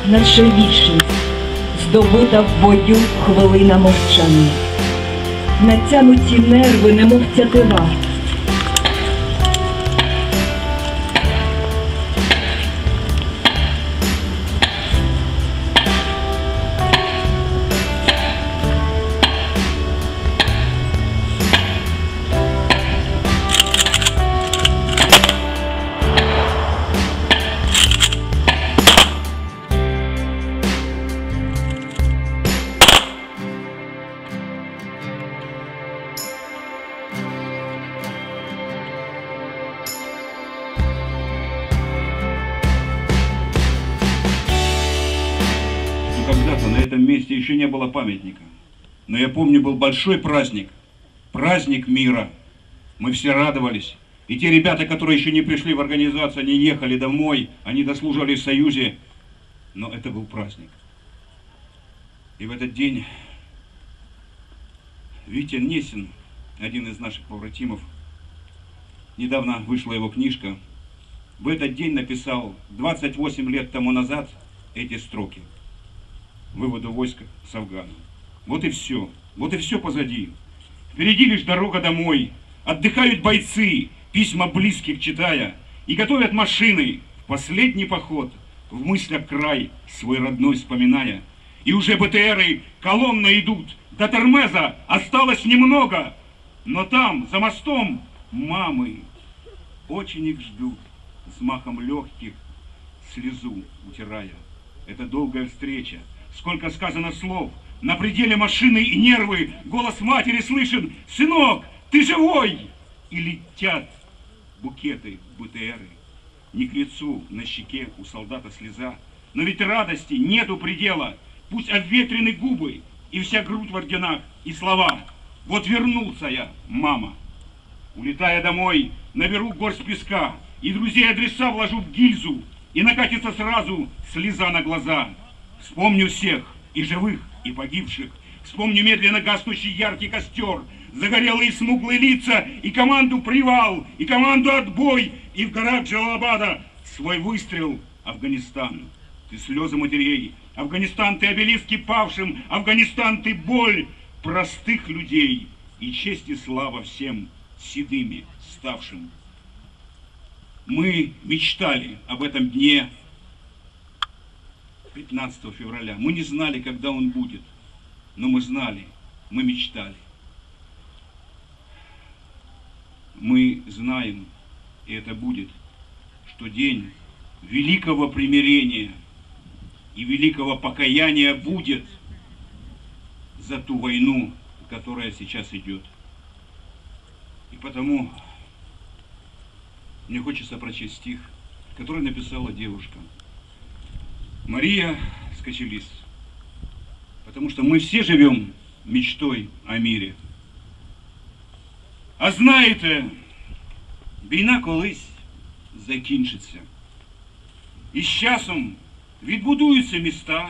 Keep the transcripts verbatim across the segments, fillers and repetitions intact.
наша вічність, здобута в бою хвилина мовчання. Натянуті нерви, немов тятива. Когда-то на этом месте еще не было памятника. Но я помню, был большой праздник. Праздник мира. Мы все радовались. И те ребята, которые еще не пришли в организацию, они ехали домой, они дослуживали в Союзе. Но это был праздник. И в этот день Витя Несин, один из наших побратимов, недавно вышла его книжка, в этот день написал двадцать восемь лет тому назад эти строки: выводу войск с Афгана. Вот и все. Вот и все позади. Впереди лишь дорога домой. Отдыхают бойцы, письма близких читая, и готовят машины в последний поход, в мыслях край свой родной вспоминая. И уже БТРы колонны идут, до Термеза осталось немного, но там, за мостом, мамы очень их ждут, с махом легких, слезу утирая. Это долгая встреча. Сколько сказано слов, на пределе машины и нервы, голос матери слышен: «Сынок, ты живой!» И летят букеты БТРы. Не к лицу, на щеке у солдата слеза, но ведь радости нету предела. Пусть обветрены губы и вся грудь в орденах, и слова: «Вот вернулся я, мама». Улетая домой, наберу горсть песка, и друзей адреса вложу в гильзу, и накатится сразу слеза на глаза. Вспомню всех, и живых, и погибших. Вспомню медленно гаснущий яркий костер, загорелые смуглые лица, и команду «Привал», и команду «Отбой», и в горах Джалалабада свой выстрел. Афганистан, ты слезы матерей. Афганистан, ты обелиски павшим. Афганистан, ты боль простых людей. И честь и слава всем седыми ставшим. Мы мечтали об этом дне пятнадцатого февраля. Мы не знали, когда он будет, но мы знали, мы мечтали. Мы знаем, и это будет, что день великого примирения и великого покаяния будет за ту войну, которая сейчас идет. И потому мне хочется прочесть стих, который написала девушка Мария Скочелис. Потому что мы все живем мечтой о мире. А знаєте, війна колись закінчиться. І з часом відбудуються міста,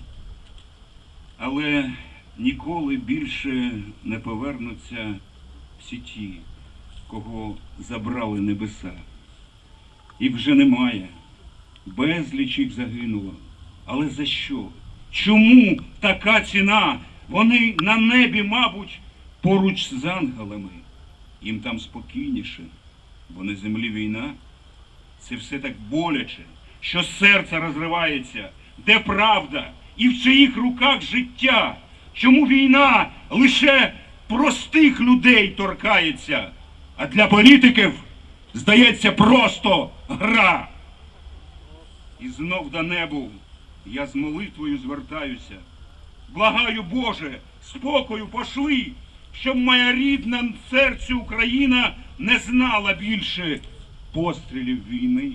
але ніколи більше не повернуться всі ті, кого забрали небеса. Їх вже немає, безліч їх загинуло. Але за що? Чому така ціна? Вони на небі, мабуть, поруч з ангелами. Їм там спокійніше, бо на землі війна. Це все так боляче, що серце розривається. Де правда? І в чиїх руках життя? Чому війна лише простих людей торкається, а для політиків, здається, просто гра? І знов до небу я з молитвою звертаюся. Благаю, Боже, спокою пошли, щоб моя рідна серцю Україна не знала більше пострілів війни.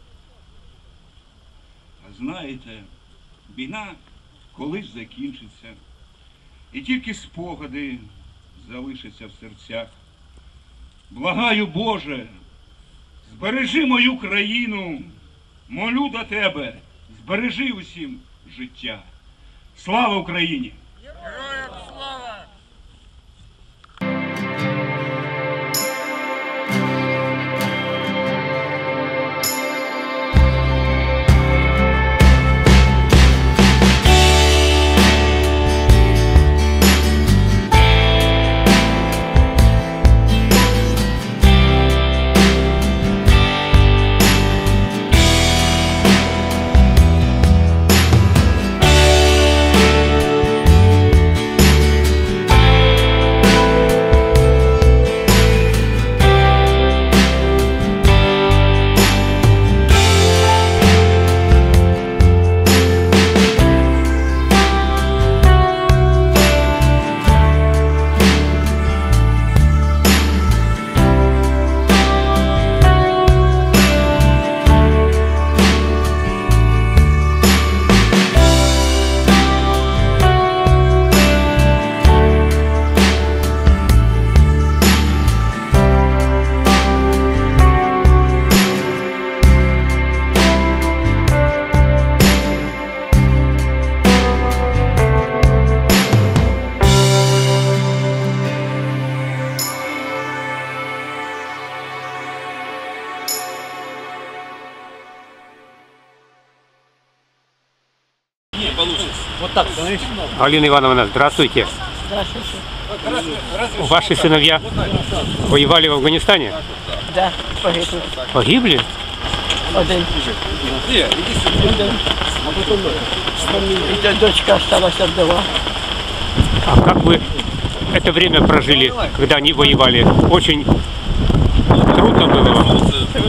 А знаєте, війна колись закінчиться, і тільки спогади залишаться в серцях. Благаю, Боже, збережи мою країну, молю до Тебе, збережи усім життя. Слава Україні! Героям слава! Вот так, смотри. Галина Ивановна, здравствуйте. Здравствуйте. Ваши сыновья воевали в Афганистане? Да, погибли. Погибли? Один. Один. И дочка осталась вдова. А как вы это время прожили, когда они воевали? Очень трудно было вам?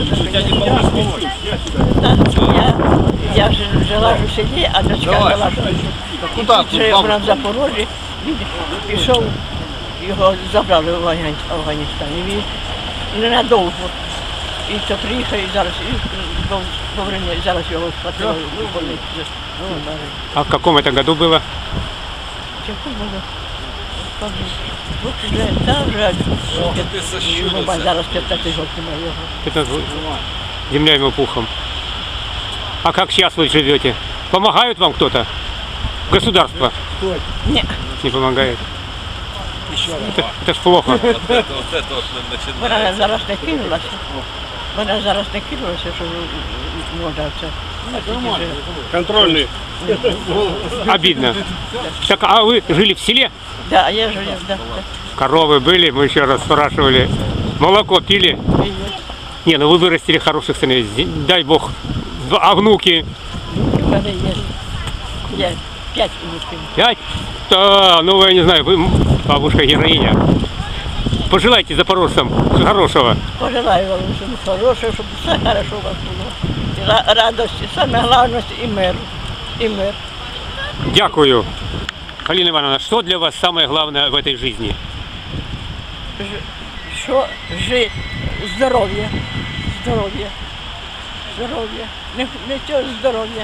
Я, я ж- жила ж у селі, а дочка жила Куда? в Жи- вона в Запорожжі. Він пішов, його забрали в Афган- Афганістан. І він ненадовго. І то приїхав, і зараз, і був вовремя, і зараз його схватили в больниці. А в каком это году было? Чому було? Вот вже, там вже, йому зараз п'ятнадцять років немає його. Это земля ему пухом. А как сейчас вы живете? Помогают вам кто-то? Государство Ні. не помогает? Это, это ж плохо. Вона зараз не кинулася. Вона зараз не кинулася, що можна це. Контрольный. Обидно. Так, а вы жили в селе? Да, я живу, да. Коровы были, мы еще раз спрашивали. Молоко пили? да. Не, ну вы вырастили хороших сыновей. Дай бог. А внуки? У мене є. Є п'ять внуків. Пять? Да, ну я не знаю, вы бабушка героиня. Пожелайте запорожцам хорошего. Пожелаю вам всього хорошого, щоб все хорошо у вас було. І ра- радості, саме головне і миру. І мир. Дякую. Галина Ивановна, что для вас самое главное в этой жизни? Ж- Що жи, здоров'я, здоров'я, здоров'я, не, не цього здоров'я.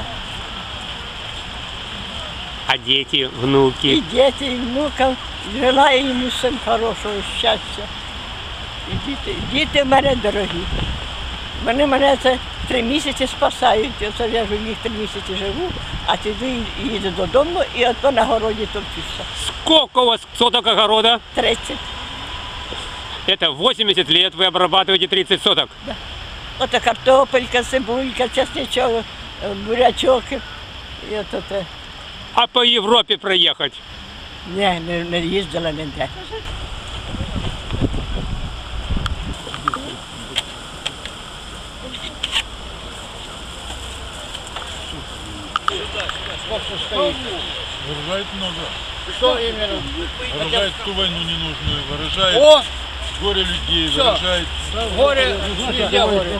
А дети, І внуки? діти, і внукам, желаю їм всім хорошого щастя. І діти, діти в мене дорогі. Вони мене це три місяці спасають. Оце я ж у них три місяці живу, а тоді їду додому і ото на городі топчуся. Сколько у вас соток огорода? тридцять. Это восемьдесят лет вы обрабатываете тридцать соток. Ото картопелька, цибулька, чесничок, бурячок. І ото те. А по Европе проехать? Ні, не, не їздила ніде. Выражает много. Что именно? Выражает ту войну ненужную, выражает О, горе людей, Всё. выражает... горе, везде горе.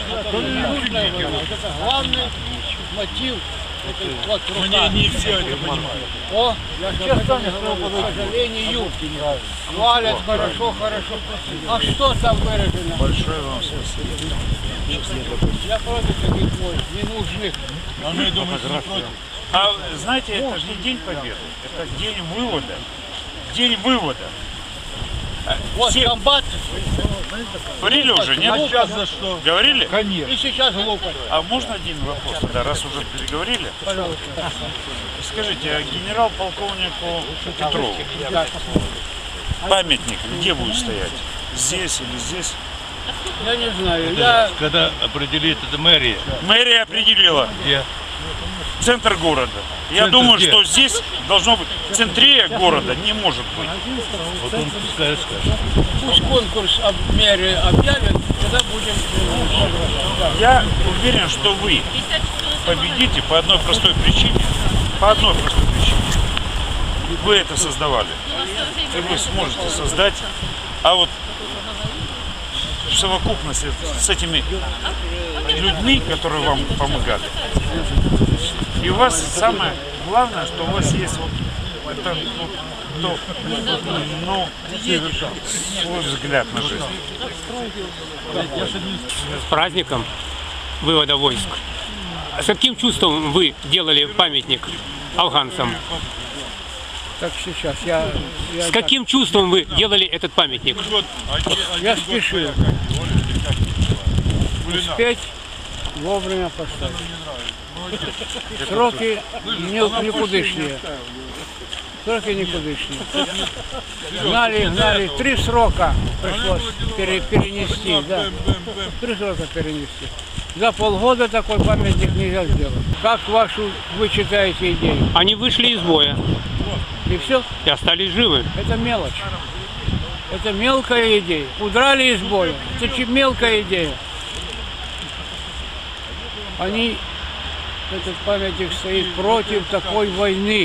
Это главный мотив. Это вот Но рука. не, не все это понимают. О, я сейчас тоже к сожалению, хвалят хорошо, хорошо. А что там выражено? Большое вам спасибо. Я против таких войн, ненужных. А мы думаем, не против. А знаете, это же не День Победы, это день вывода. День вывода. Вот Все- комбат Говорили уже, А нет? сейчас за что? Говорили? Конечно. и сейчас глупо. А можно один вопрос тогда, раз уже переговорили? Пожалуйста. Скажите, а генерал-полковнику Петрову памятник где будет стоять? Здесь или здесь? Я не знаю. Я Когда определит это мэрия, Мэрия определила где? центр города. Я Центр думаю, где? что здесь должно быть, в центре города не может быть. Вот он пускай скажет. пусть конкурс об мере объявят, тогда будем. Я уверен, что вы победите по одной простой причине. По одной простой причине. Вы это создавали. И вы сможете создать. А вот в совокупности с этими людьми, которые вам помогали. И у вас самое главное, что у вас есть вот это, ну, то, ну, свой взгляд на жизнь. С праздником вывода войск. С каким чувством вы делали памятник афганцам? Так сейчас я, я, С каким чувством вы делали этот памятник? Вот один, один Я год спешил. как его, или как его, Кулинар. успеть вовремя поставить. Сроки не, никудышние. Сроки никудышние. Гнали, гнали. Три срока пришлось пере- перенести. Да. Три срока перенести. За полгода такой памятник нельзя сделать. Как вашу вы читаете идею? Они вышли из боя И все? и остались живы. Это мелочь. Это мелкая идея. Удрали из боя. Это чуть мелкая идея. Они, этот памятник стоит против такой войны.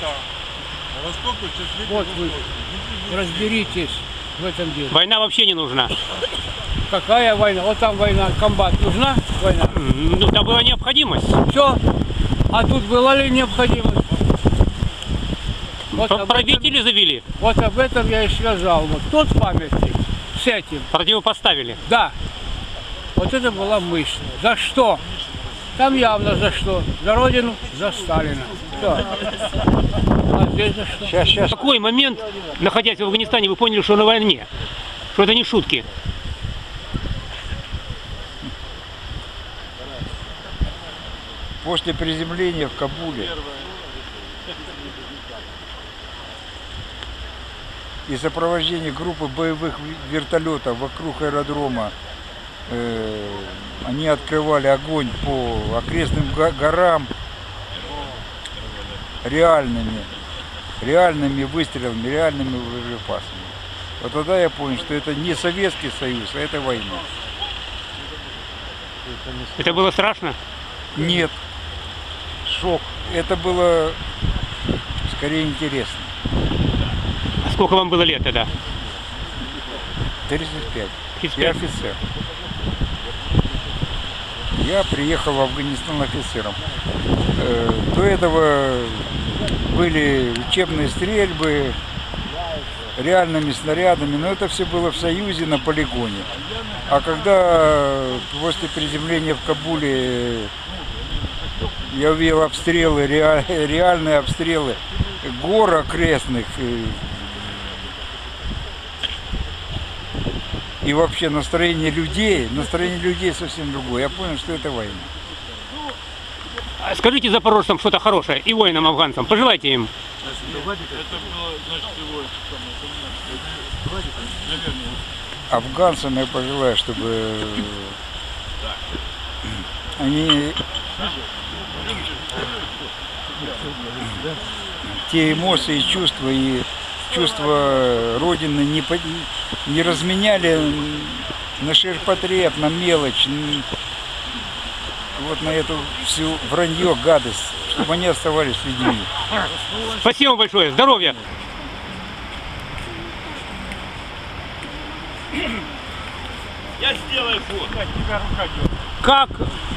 Вот вы разберитесь в этом деле. Война вообще не нужна. Какая война? Вот там война. Комбат нужна война? Ну, там была необходимость. Все. А тут была ли необходимость? Вот об, Правители этом, завели, вот об этом я и сказал. Вот тот памятник с этим. противопоставили. Да. Вот это была мысль. За что? Там явно за что. За Родину, за Сталина. Все. А здесь за что? Сейчас, сейчас. В какой момент, находясь в Афганистане, вы поняли, что на войне? Что это не шутки? После приземления в Кабуле и сопровождения группы боевых вертолетов вокруг аэродрома, э, они открывали огонь по окрестным горам реальными, реальными выстрелами, реальными боеприпасами. Вот тогда я понял, что это не Советский Союз, а это война. Это было страшно? Нет. Шок. Это было скорее интересно. А сколько вам было лет тогда? тридцать пять. тридцать Я пять. офицер. Я приехал в Афганистан офицером. Э, до этого были учебные стрельбы реальными снарядами, но это все было в Союзе на полигоне. А когда после приземления в Кабуле я увидел обстрелы, реальные обстрелы гор окрестных и, и вообще настроение людей, настроение людей совсем другое. Я понял, что это война. Скажите запорожцам что-то хорошее и воинам афганцам. Пожелайте им. Афганцам я пожелаю, чтобы они те эмоции, чувства и чувства Родины не, не разменяли на ширпотреб, на мелочь, вот на эту всю вранье, гадость, чтобы они оставались людьми. Спасибо большое. Здоровья. Я сделаю фото. Как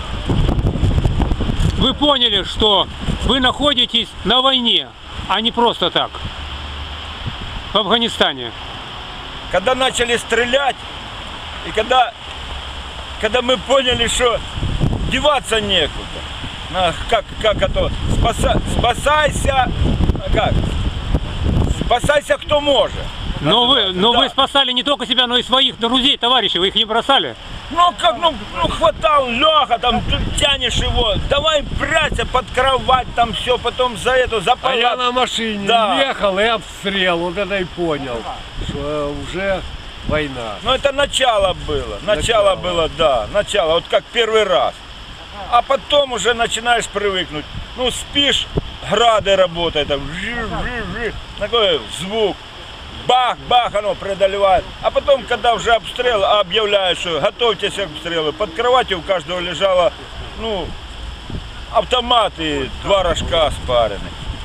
вы поняли, что вы находитесь на войне, а не просто так, в Афганистане? Когда начали стрелять, и когда, когда мы поняли, что деваться некуда. А, как, как это? Спаса, спасайся, как? Спасайся кто может. Но вы, но да. вы спасали не только себя, но и своих друзей, товарищей, вы их не бросали. Ну как, ну, ну хватал, Леха, там ты тянешь его, давай прячься под кровать, там все, потом за эту, за палат. А я на машине да. ехал и обстрел, вот это и понял, что уже война. Ну это начало было, начало, начало было, да, начало, вот как первый раз. А потом уже начинаешь привыкнуть. Ну спишь, грады работают, там, такой звук. Бах-бах, оно преодолевает. А потом, когда уже обстрел, объявляют, что готовьтесь к обстрелу. Под кроватью у каждого лежало, ну, автомат и два рожка спаренных.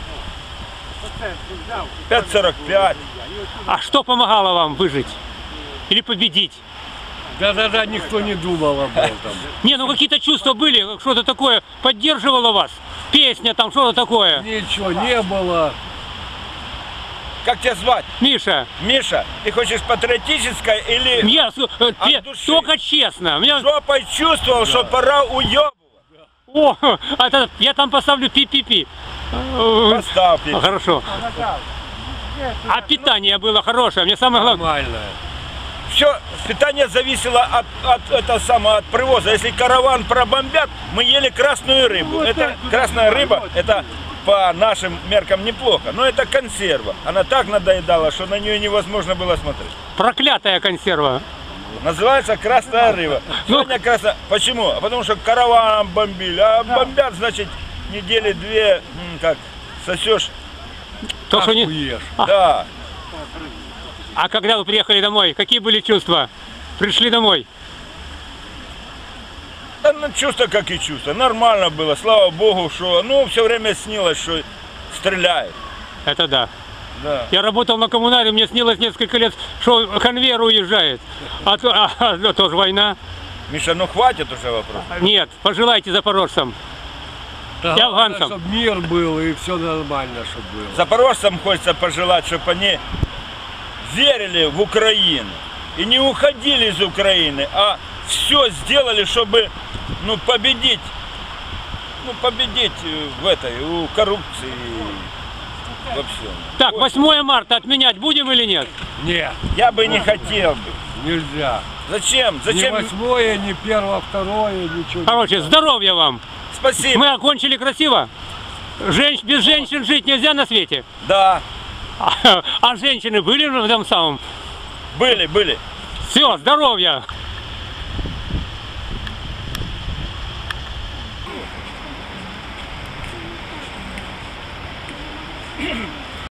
пять сорок пять. А что помогало вам выжить? Или победить? Да-да-да, никто не думал об этом. Не, ну какие-то чувства были, что-то такое поддерживало вас? Песня там, что-то такое? Ничего не было. Как тебя звать? Миша. Миша, ты хочешь патриотическое или Я, от души? только честно. Меня... Жопой чувствовал, да. Что пора уебывать. О, это, я там поставлю пи-пи-пи. Поставь. Пи-пи. Хорошо. А питание было хорошее, мне самое главное. Нормальное. Все, питание зависело от, от, это самое, от привоза. Если караван пробомбят, мы ели красную рыбу. Это красная рыба, это по нашим меркам неплохо, но это консерва. Она так надоедала, что на нее невозможно было смотреть. Проклятая консерва. Называется «Красная рыба». Сегодня красная... Почему? А потому что караван бомбили. А бомбят, значит, недели две, м, как, сосешь. То, что не... Ешь. Да. А когда вы приехали домой, какие были чувства? Пришли домой? Да, ну, чувство как и чувство. Нормально было, слава богу, что, ну, все время снилось, что стреляют. Это да. Да. Я работал на коммунале, мне снилось несколько лет, что конвейер уезжает. А то а, а, тоже война. Миша, ну хватит уже вопрос. Нет, пожелайте запорожцам. Да, И афганцам. чтобы мир был и все нормально, чтобы было. Запорожцам хочется пожелать, чтобы они верили в Украину и не уходили из Украины, а все сделали, чтобы, ну, победить, ну, победить в этой, у коррупции во всем. Так, восьмое марта отменять будем или нет? Нет, Я бы не хотел бы. нельзя. Зачем? Ни Зачем? восьмое, ни первое, второе, ничего. Короче, здоровья вам. Спасибо. Мы окончили красиво. Женщ... Без женщин жить нельзя на свете. Да, А, а женщины были в этом самом? были, были. Все, здоровья.